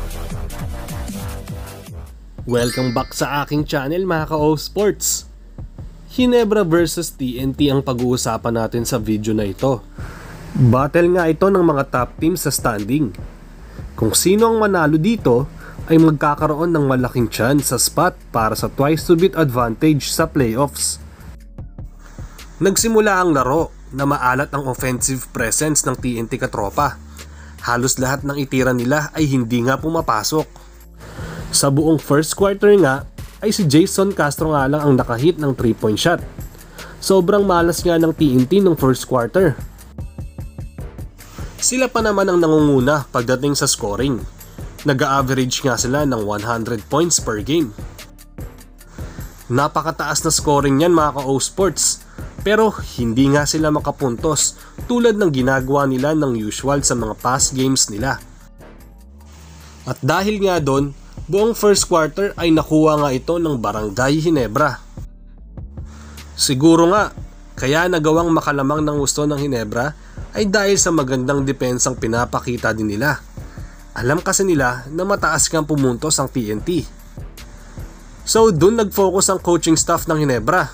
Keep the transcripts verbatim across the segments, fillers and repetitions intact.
Welcome back sa aking channel mga ka-O Sports. Ginebra versus T N T ang pag-uusapan natin sa video na ito. Battle nga ito ng mga top teams sa standing. Kung sino ang manalo dito ay magkakaroon ng malaking chance sa spot para sa twice to beat advantage sa playoffs. Nagsimula ang laro na maalat ang offensive presence ng T N T katropa. Halos lahat ng itira nila ay hindi nga pumapasok. Sa buong first quarter nga ay si Jason Castro nga lang ang nakahit ng three point shot. Sobrang malas nga ng T N T ng first quarter. Sila pa naman ang nangunguna pagdating sa scoring. Nag-average nga sila ng one hundred points per game. Napakataas na scoring yan mga ka-O Sports, pero hindi nga sila makapuntos tulad ng ginagawa nila ng usual sa mga past games nila. At dahil nga doon, buong first quarter ay nakuha nga ito ng Barangay Ginebra. Siguro nga, kaya nagawang makalamang ng gusto ng Ginebra ay dahil sa magandang depensang pinapakita din nila. Alam kasi nila na mataas kang pumuntos ang T N T. So dun nag-focus ang coaching staff ng Ginebra.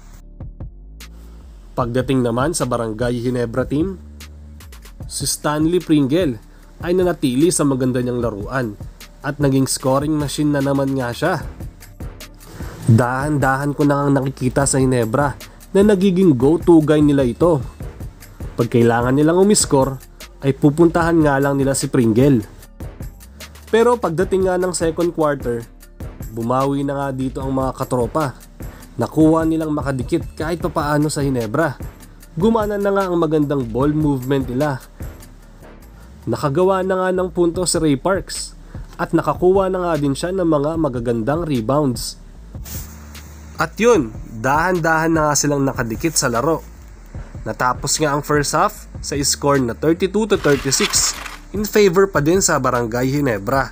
Pagdating naman sa Barangay Ginebra team, si Stanley Pringle ay nanatili sa maganda niyang laruan at naging scoring machine na naman nga siya. Dahan-dahan ko na nga nakikita sa Ginebra na nagiging go-to guy nila ito. Pag kailangan nilang umiscore ay pupuntahan nga lang nila si Pringle. Pero pagdating nga ng second quarter, bumawi na nga dito ang mga katropa. Nakuha nilang makadikit kahit papaano sa Ginebra. Gumana na nga ang magandang ball movement nila. Nakagawa na nga ng punto si Ray Parks. At nakakuha na nga din siya ng mga magagandang rebounds. At yun, dahan-dahan na nga silang nakadikit sa laro. Natapos nga ang first half sa score na thirty-two to thirty-six in favor pa din sa Barangay Ginebra.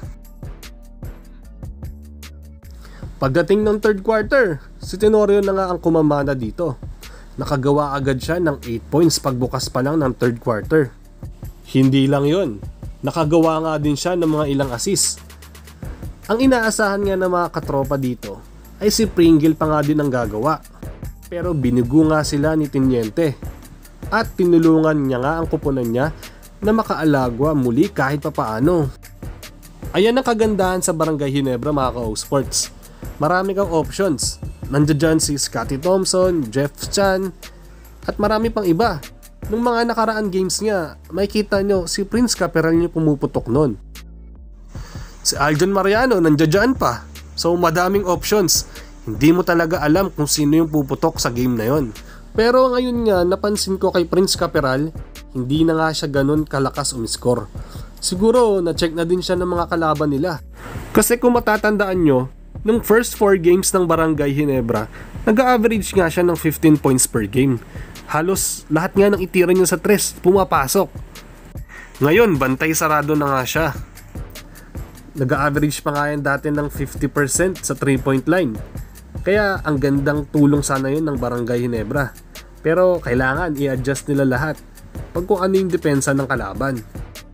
Pagdating ng third quarter, si Tenorio na nga ang kumamana dito. Nakagawa agad siya ng eight points pagbukas pa lang ng third quarter. Hindi lang yun, nakagawa nga din siya ng mga ilang assist. Ang inaasahan nga ng mga katropa dito ay si Pringle pa nga din ang gagawa. Pero binugo nga sila ni Teniente at tinulungan niya nga ang kupunan niya na makaalagwa muli kahit papaano. Ayan ang kagandahan sa Barangay Ginebra mga ka-O Sports. Marami kang options. Nandiyan dyan si Scottie Thompson, Jeff Chan at marami pang iba. Nung mga nakaraan games nga, makikita nyo si Prince Caperal nyo pumuputok nun. Si Aljon Mariano nandiyan pa. So madaming options. Hindi mo talaga alam kung sino yung puputok sa game na yon. Pero ngayon nga napansin ko kay Prince Caperal, hindi na nga siya ganun kalakas umiscore. Siguro na-check na din siya ng mga kalaban nila. Kasi kung matatandaan nyo, nung first four games ng Barangay Ginebra, nag-average nga siya ng fifteen points per game. Halos lahat nga ng itira niya sa tres pumapasok. Ngayon, bantay sarado na nga siya. Nag-average pa nga yan dati ng fifty percent sa three point line. Kaya ang gandang tulong sana yun ng Barangay Ginebra. Pero kailangan i-adjust nila lahat pag kung ano yung depensa ng kalaban.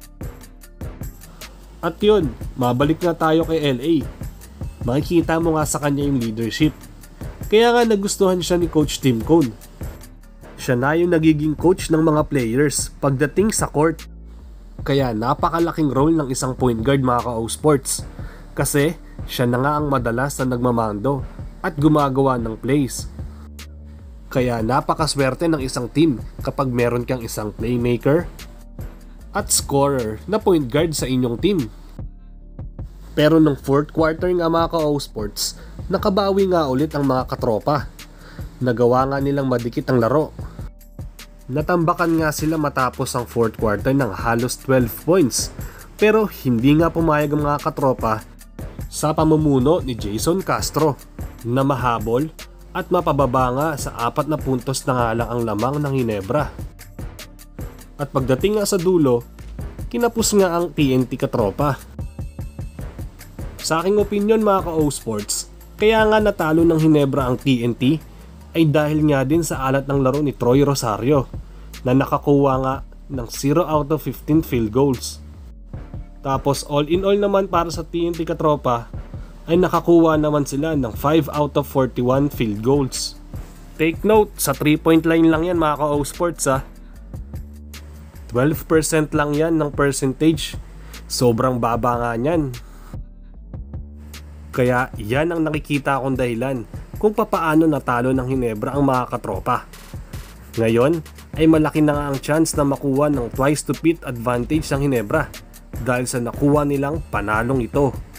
At yun, mabalik nga tayo kay L A. Makikita mo nga sa kanya yung leadership. Kaya nga nagustuhan siya ni Coach Tim Cone. Siya na yung nagiging coach ng mga players pagdating sa court. Kaya napakalaking role ng isang point guard mga ka-O Sports. Kasi siya na nga ang madalas na nagmamando at gumagawa ng plays. Kaya napakaswerte ng isang team kapag meron kang isang playmaker at scorer na point guard sa inyong team. Pero nung fourth quarter nga mga ka-O Sports, nakabawi nga ulit ang mga katropa. Nagawa nga nilang madikit ang laro. Natambakan nga sila matapos ang fourth quarter ng halos twelve points. Pero hindi nga pumayag ang mga katropa sa pamumuno ni Jason Castro na mahabol at mapababa nga sa apat na puntos na nga lang ang lamang ng Ginebra. At pagdating nga sa dulo, kinapos nga ang T N T katropa. Sa aking opinion mga ka-O Sports, kaya nga natalo ng Ginebra ang T N T ay dahil nga din sa alat ng laro ni Troy Rosario na nakakuha nga ng zero out of fifteen field goals. Tapos all in all naman para sa T N T Katropa ay nakakuha naman sila ng five out of forty-one field goals. Take note, sa three point line lang yan mga ka-O-Sports ha. twelve percent lang yan ng percentage. Sobrang baba nga yan. Kaya yan ang nakikita akong dahilan kung papaano natalo ng Ginebra ang mga katropa. Ngayon ay malaki na nga ang chance na makuha ng twice to pit advantage ng Ginebra dahil sa nakuha nilang panalong ito.